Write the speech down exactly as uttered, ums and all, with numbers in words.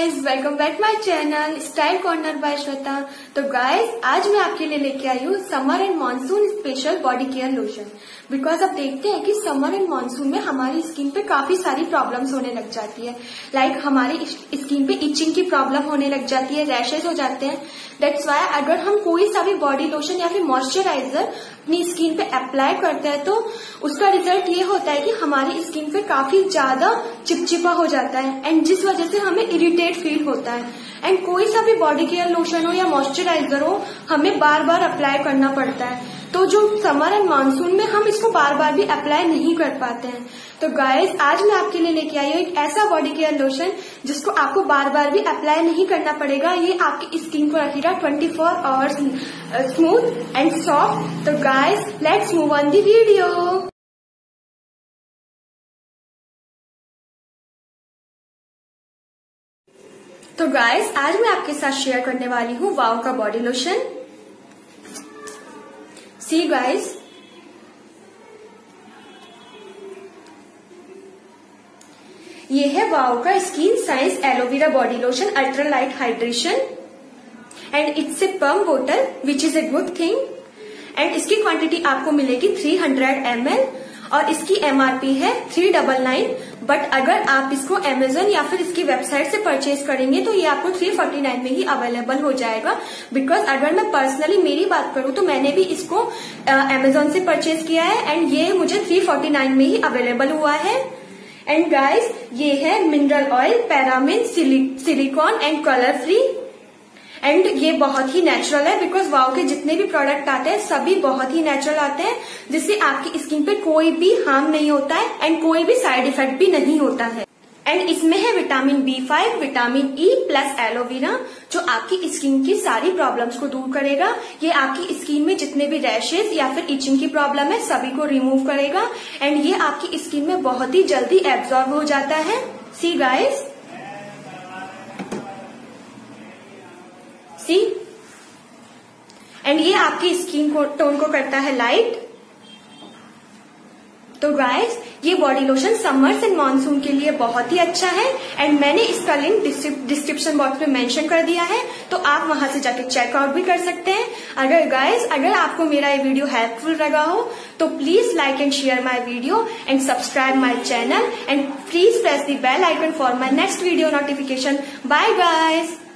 Guys, welcome back my channel style corner by Shweta. तो guys, आज मैं आपके लिए लेके आई हूँ summer and monsoon special body care lotion. Because अब देखते हैं कि समर एंड मानसून में हमारी स्किन पे काफी सारी प्रॉब्लम्स होने लग जाती है। लाइक like, हमारी स्किन पे इचिंग की प्रॉब्लम होने लग जाती है, रैशेज हो जाते हैं। दैट्स वाई अगर हम कोई सा भी बॉडी लोशन या फिर मॉइस्चराइजर अपनी स्किन पे अप्लाई करते हैं तो उसका रिजल्ट ये होता है कि हमारी स्किन पे काफी ज्यादा चिपचिपा हो जाता है एंड जिस वजह से हमें इरिटेट फील होता है। एंड कोई सा भी बॉडी केयर लोशन हो या मॉइस्चराइजर हो, हमें बार बार अप्लाई करना पड़ता है। तो जो समर एंड मानसून में हम इसको बार बार भी अप्लाई नहीं कर पाते हैं। तो गाइस, आज मैं आपके लिए लेके आई हूँ एक ऐसा बॉडी केयर लोशन जिसको आपको बार बार भी अप्लाई नहीं करना पड़ेगा। ये आपकी स्किन को रखेगा twenty four hours smooth and soft. तो guys, let's move on the video. तो गाइस, आज मैं आपके साथ शेयर करने वाली हूँ वाव का बॉडी लोशन। सी गाइस, ये है वाव का skin science aloe vera body lotion ultra light hydration and it's a pump बोतल which is a good thing. And इसकी क्वांटिटी आपको मिलेगी थ्री हंड्रेड एम एल और इसकी एमआरपी है थ्री डबल नाइन। बट अगर आप इसको अमेजोन या फिर इसकी वेबसाइट से परचेज करेंगे तो ये आपको थ्री फोर्टी नाइन में ही अवेलेबल हो जाएगा। बिकॉज अगर मैं पर्सनली मेरी बात करूं तो मैंने भी इसको अमेजोन से परचेज किया है एंड ये मुझे थ्री फोर्टी नाइन में ही अवेलेबल हुआ है। एंड गाइस, ये है mineral oil, paraben, silicone and colour free. And ये बहुत ही नेचुरल है बिकॉज वाव के जितने भी प्रोडक्ट आते हैं सभी बहुत ही नेचुरल आते हैं, जिससे आपकी स्किन पे कोई भी हार्म नहीं होता है एंड कोई भी साइड इफेक्ट भी नहीं होता है। एंड इसमें है vitamin B five, vitamin E plus aloe vera, जो आपकी स्किन की सारी प्रॉब्लम्स को दूर करेगा। ये आपकी स्किन में जितने भी रैशेज या फिर इचिंग की प्रॉब्लम है सभी को रिमूव करेगा एंड ये आपकी स्किन में बहुत ही जल्दी एब्जॉर्ब हो जाता है। सी गाइस, सी एंड ये आपकी स्किन को टोन को करता है लाइट। तो गाइस, ये body lotion summers and monsoon के लिए बहुत ही अच्छा है एंड मैंने इसका लिंक डिस्क्रिप्शन बॉक्स में मेंशन कर दिया है, तो आप वहां से जाके चेकआउट भी कर सकते हैं। अगर गाइस, अगर आपको मेरा ये वीडियो हेल्पफुल लगा हो तो please like and share my video and subscribe my channel and please press the bell icon for my next video notification. Bye guys.